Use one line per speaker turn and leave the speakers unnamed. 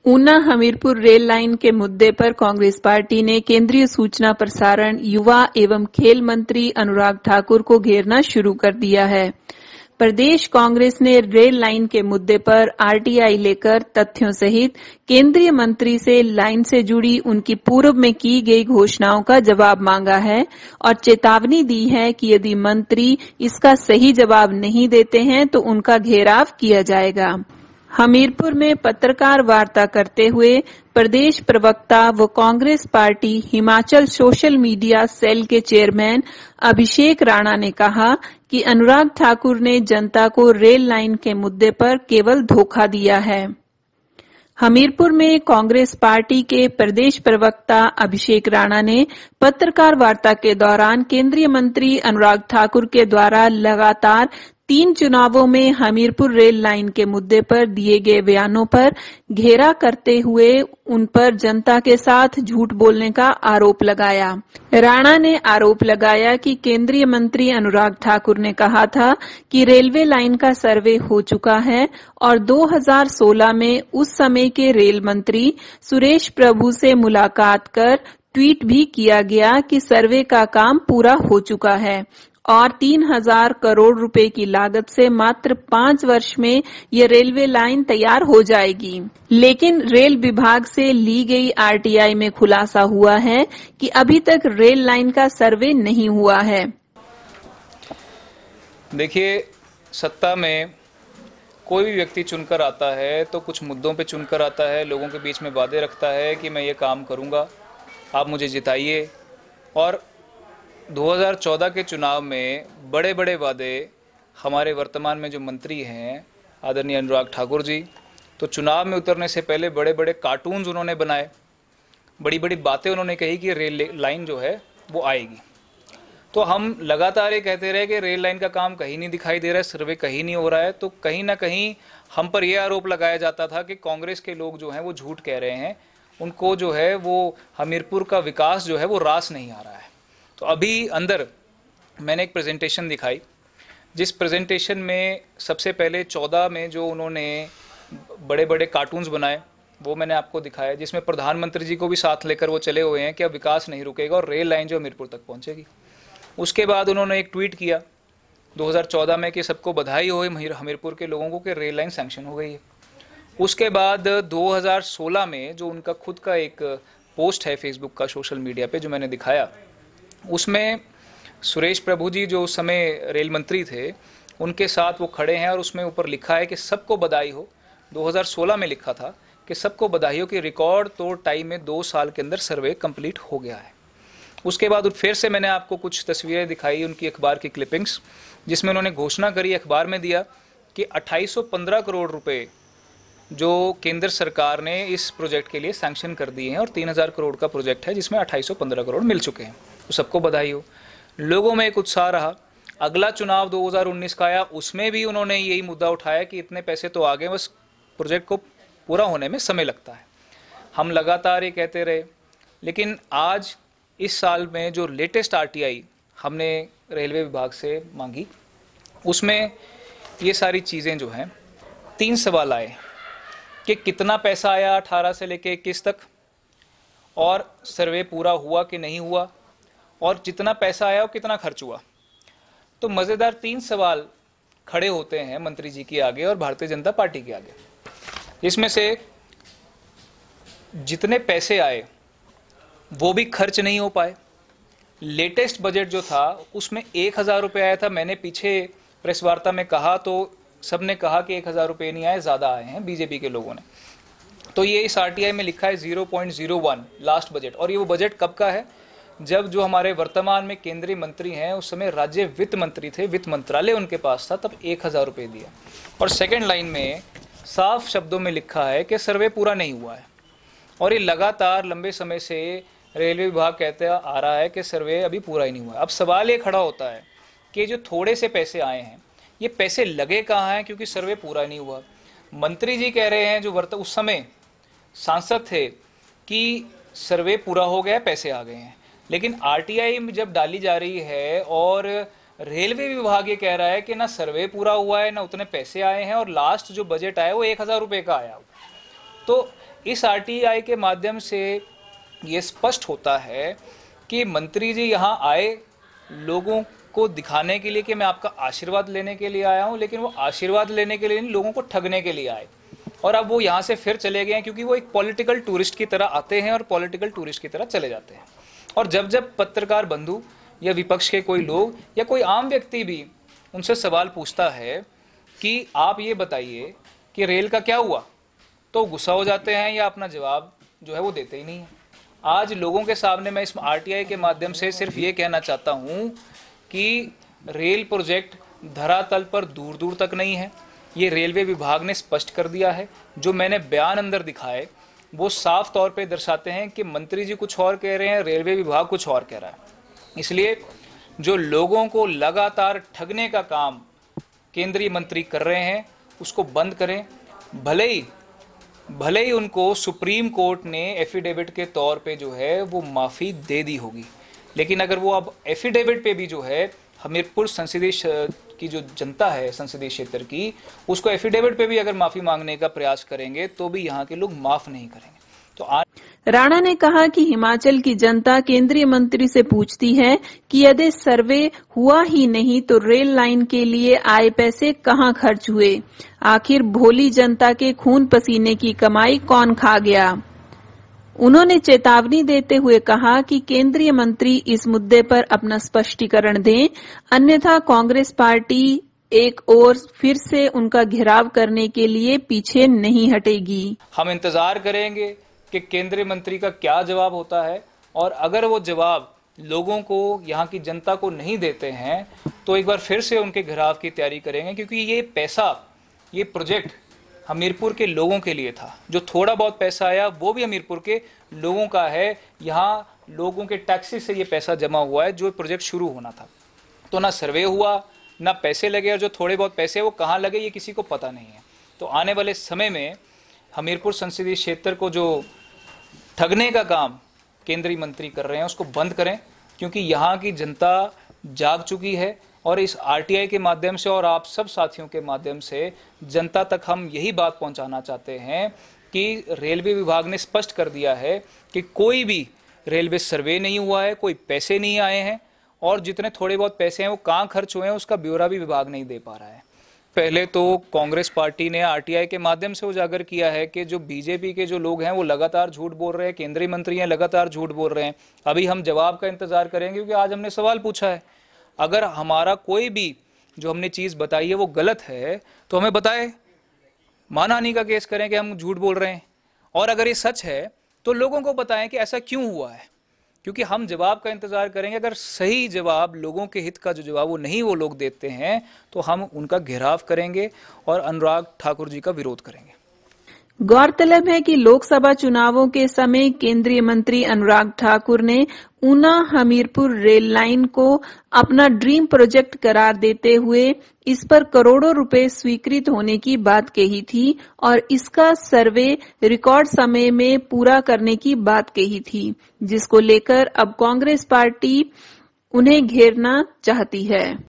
Una Hamirpur rail line के मुद्दे पर कांग्रेस पार्टी ने केंद्रीय सूचना प्रसारण, युवा एवं खेल मंत्री अनुराग ठाकुर को घेरना शुरू कर दिया है। प्रदेश कांग्रेस ने रेल लाइन के मुद्दे पर आरटीआई लेकर तथ्यों सहित केंद्रीय मंत्री से लाइन से जुड़ी उनकी पूर्व में की गई घोषणाओं का जवाब मांगा है और चेतावनी दी है कि यदि मंत्री इसका सही जवाब नहीं देते हैं तो उनका घेराव किया जाएगा। हमीरपुर में पत्रकार वार्ता करते हुए प्रदेश प्रवक्ता व Congress party Himachal social media cell के चेयरमैन अभिषेक राणा ने कहा कि अनुराग ठाकुर ने जनता को रेल लाइन के मुद्दे पर केवल धोखा दिया है। हमीरपुर में कांग्रेस पार्टी के प्रदेश प्रवक्ता अभिषेक राणा ने पत्रकार वार्ता के दौरान केंद्रीय मंत्री अनुराग ठाकुर के द्वारा लगातार 3 चुनावों में हमीरपुर रेल लाइन के मुद्दे पर दिए गए बयानों पर घेरा करते हुए उन पर जनता के साथ झूठ बोलने का आरोप लगाया। राणा ने आरोप लगाया कि केंद्रीय मंत्री अनुराग ठाकुर ने कहा था कि रेलवे लाइन का सर्वे हो चुका है और 2016 में उस समय के रेल मंत्री सुरेश प्रभु से मुलाकात कर ट्वीट भी किया गया कि सर्वे का काम पूरा हो चुका है और 3000 करोड़ रुपए की लागत से मात्र 5 वर्ष में ये रेलवे लाइन तैयार हो जाएगी। लेकिन रेल विभाग से ली गई आरटीआई में खुलासा हुआ है कि अभी तक रेल लाइन का सर्वे नहीं हुआ है।
देखिए, सत्ता में कोई भी व्यक्ति चुनकर आता है तो कुछ मुद्दों पे चुनकर आता है, लोगों के बीच में वादे रखता है कि मैं ये काम करूंगा, आप मुझे जिताइए। और 2014 के चुनाव में बड़े बड़े वादे हमारे वर्तमान में जो मंत्री हैं आदरणीय अनुराग ठाकुर जी, तो चुनाव में उतरने से पहले बड़े बड़े कार्टून्स उन्होंने बनाए, बड़ी बड़ी बातें उन्होंने कही कि रेल लाइन जो है वो आएगी। तो हम लगातार ये कहते रहे कि रेल लाइन का काम कहीं नहीं दिखाई दे रहा है, सर्वे कहीं नहीं हो रहा है। तो कहीं ना कहीं हम पर यह आरोप लगाया जाता था कि कांग्रेस के लोग जो हैं वो झूठ कह रहे हैं, उनको जो है वो हमीरपुर का विकास जो है वो रास नहीं आ रहा है। तो अभी अंदर मैंने एक प्रेजेंटेशन दिखाई, जिस प्रेजेंटेशन में सबसे पहले 14 में जो उन्होंने बड़े बड़े कार्टून्स बनाए वो मैंने आपको दिखाया, जिसमें प्रधानमंत्री जी को भी साथ लेकर वो चले हुए हैं कि अब विकास नहीं रुकेगा और रेल लाइन जो हमीरपुर तक पहुंचेगी। उसके बाद उन्होंने एक ट्वीट किया 2014 में कि सबको बधाई हो हमीरपुर के लोगों को कि रेल लाइन सैंक्शन हो गई है। उसके बाद 2016 में जो उनका खुद का एक पोस्ट है फेसबुक का, सोशल मीडिया पे, जो मैंने दिखाया, उसमें सुरेश प्रभु जी जो उस समय रेल मंत्री थे उनके साथ वो खड़े हैं और उसमें ऊपर लिखा है कि सबको बधाई हो। 2016 में लिखा था कि सबको बधाई हो कि रिकॉर्ड तोड़ टाइम में 2 साल के अंदर सर्वे कंप्लीट हो गया है। उसके बाद फिर से मैंने आपको कुछ तस्वीरें दिखाई, उनकी अखबार की क्लिपिंग्स, जिसमें उन्होंने घोषणा करी अखबार में दिया कि 2815 करोड़ रुपए जो केंद्र सरकार ने इस प्रोजेक्ट के लिए सैंक्शन कर दिए हैं और 3000 करोड़ का प्रोजेक्ट है जिसमें 2815 करोड़ मिल चुके हैं। तो सबको बधाई हो। लोगों में एक उत्साह रहा। अगला चुनाव 2019 का आया, उसमें भी उन्होंने यही मुद्दा उठाया कि इतने पैसे तो आ गए, बस प्रोजेक्ट को पूरा होने में समय लगता है। हम लगातार ये कहते रहे, लेकिन आज इस साल में जो लेटेस्ट आरटीआई हमने रेलवे विभाग से मांगी, उसमें ये सारी चीज़ें जो हैं, 3 सवाल आए कि कितना पैसा आया 18 से लेके 21 तक, और सर्वे पूरा हुआ कि नहीं हुआ, और जितना पैसा आया वो कितना खर्च हुआ। तो मज़ेदार 3 सवाल खड़े होते हैं मंत्री जी के आगे और भारतीय जनता पार्टी के आगे। इसमें से जितने पैसे आए वो भी खर्च नहीं हो पाए। लेटेस्ट बजट जो था उसमें 1000 रुपये आया था। मैंने पीछे प्रेस वार्ता में कहा तो सबने कहा कि 1000 रुपये नहीं आए, ज़्यादा आए हैं बीजेपी के लोगों ने। तो ये इस आरटीआई में लिखा है 0.01 लास्ट बजट। और ये वो बजट कब का है? जब जो हमारे वर्तमान में केंद्रीय मंत्री हैं उस समय राज्य वित्त मंत्री थे, वित्त मंत्रालय उनके पास था, तब 1000 रुपये दिया। और सेकेंड लाइन में साफ शब्दों में लिखा है कि सर्वे पूरा नहीं हुआ है। और ये लगातार लंबे समय से रेलवे विभाग कहते आ रहा है कि सर्वे अभी पूरा ही नहीं हुआ। अब सवाल ये खड़ा होता है कि जो थोड़े से पैसे आए हैं ये पैसे लगे कहाँ हैं, क्योंकि सर्वे पूरा नहीं हुआ। मंत्री जी कह रहे हैं जो उस समय सांसद थे कि सर्वे पूरा हो गया, पैसे आ गए हैं। लेकिन आरटीआई में जब डाली जा रही है और रेलवे विभाग ये कह रहा है कि ना सर्वे पूरा हुआ है ना उतने पैसे आए हैं, और लास्ट जो बजट आया वो 1000 रुपये का आया। तो इस आरटीआई के माध्यम से ये स्पष्ट होता है कि मंत्री जी यहाँ आए लोगों को दिखाने के लिए कि मैं आपका आशीर्वाद लेने के लिए आया हूँ, लेकिन वो आशीर्वाद लेने के लिए नहीं, लोगों को ठगने के लिए आए। और अब वो यहाँ से फिर चले गए हैं, क्योंकि वो एक पॉलिटिकल टूरिस्ट की तरह आते हैं और पॉलिटिकल टूरिस्ट की तरह चले जाते हैं। और जब पत्रकार बंधु या विपक्ष के कोई लोग या कोई आम व्यक्ति भी उनसे सवाल पूछता है कि आप ये बताइए कि रेल का क्या हुआ, तो गुस्सा हो जाते हैं या अपना जवाब जो है वो देते ही नहीं है। आज लोगों के सामने मैं इस आरटीआई के माध्यम से सिर्फ ये कहना चाहता हूँ कि रेल प्रोजेक्ट धरातल पर दूर दूर तक नहीं है। ये रेलवे विभाग ने स्पष्ट कर दिया है। जो मैंने बयान अंदर दिखाए वो साफ तौर पे दर्शाते हैं कि मंत्री जी कुछ और कह रहे हैं, रेलवे विभाग कुछ और कह रहा है। इसलिए जो लोगों को लगातार ठगने का काम केंद्रीय मंत्री कर रहे हैं उसको बंद करें। भले ही उनको सुप्रीम कोर्ट ने एफिडेविट के तौर पे जो है वो माफ़ी दे दी होगी, लेकिन अगर वो अब एफिडेविट पे भी जो है हमीरपुर संसदीय की जो जनता है संसदीय क्षेत्र की, उसको एफिडेविट पे भी अगर माफ़ी मांगने का प्रयास करेंगे तो भी यहाँ के लोग माफ़ नहीं करेंगे। तो
राणा ने कहा कि हिमाचल की जनता केंद्रीय मंत्री से पूछती है कि यदि सर्वे हुआ ही नहीं तो रेल लाइन के लिए आए पैसे कहां खर्च हुए, आखिर भोली जनता के खून पसीने की कमाई कौन खा गया। उन्होंने चेतावनी देते हुए कहा कि केंद्रीय मंत्री इस मुद्दे पर अपना स्पष्टीकरण दें, अन्यथा कांग्रेस पार्टी एक और फिर से उनका घेराव करने के लिए पीछे नहीं हटेगी।
हम इंतजार करेंगे कि केंद्रीय मंत्री का क्या जवाब होता है, और अगर वो जवाब लोगों को, यहाँ की जनता को नहीं देते हैं तो एक बार फिर से उनके घेराव की तैयारी करेंगे, क्योंकि ये पैसा, ये प्रोजेक्ट हमीरपुर के लोगों के लिए था। जो थोड़ा बहुत पैसा आया वो भी हमीरपुर के लोगों का है। यहाँ लोगों के टैक्सेस से ये पैसा जमा हुआ है जो प्रोजेक्ट शुरू होना था। तो ना सर्वे हुआ, ना पैसे लगे, और जो थोड़े बहुत पैसे वो कहाँ लगे ये किसी को पता नहीं है। तो आने वाले समय में हमीरपुर संसदीय क्षेत्र को जो ठगने का काम केंद्रीय मंत्री कर रहे हैं उसको बंद करें, क्योंकि यहाँ की जनता जाग चुकी है। और इस आरटीआई के माध्यम से और आप सब साथियों के माध्यम से जनता तक हम यही बात पहुंचाना चाहते हैं कि रेलवे विभाग ने स्पष्ट कर दिया है कि कोई भी रेलवे सर्वे नहीं हुआ है, कोई पैसे नहीं आए हैं, और जितने थोड़े बहुत पैसे हैं वो कहाँ खर्च हुए हैं उसका ब्यौरा भी विभाग नहीं दे पा रहा है। पहले तो कांग्रेस पार्टी ने आरटीआई के माध्यम से उजागर किया है कि जो बीजेपी के जो लोग हैं वो लगातार झूठ बोल रहे हैं, केंद्रीय मंत्री हैं लगातार झूठ बोल रहे हैं। अभी हम जवाब का इंतजार करेंगे, क्योंकि आज हमने सवाल पूछा है। अगर हमारा कोई भी जो हमने चीज़ बताई है वो गलत है तो हमें बताए, मानहानि का केस करें कि हम झूठ बोल रहे हैं, और अगर ये सच है तो लोगों को बताएं कि ऐसा क्यों हुआ है, क्योंकि हम जवाब का इंतजार करेंगे। अगर सही जवाब, लोगों के हित का जो जवाब वो नहीं वो लोग देते हैं तो हम उनका घेराव करेंगे और अनुराग ठाकुर जी का विरोध करेंगे।
गौरतलब है कि लोकसभा चुनावों के समय केंद्रीय मंत्री अनुराग ठाकुर ने ऊना हमीरपुर रेल लाइन को अपना ड्रीम प्रोजेक्ट करार देते हुए इस पर करोड़ों रुपए स्वीकृत होने की बात कही थी और इसका सर्वे रिकॉर्ड समय में पूरा करने की बात कही थी, जिसको लेकर अब कांग्रेस पार्टी उन्हें घेरना चाहती है।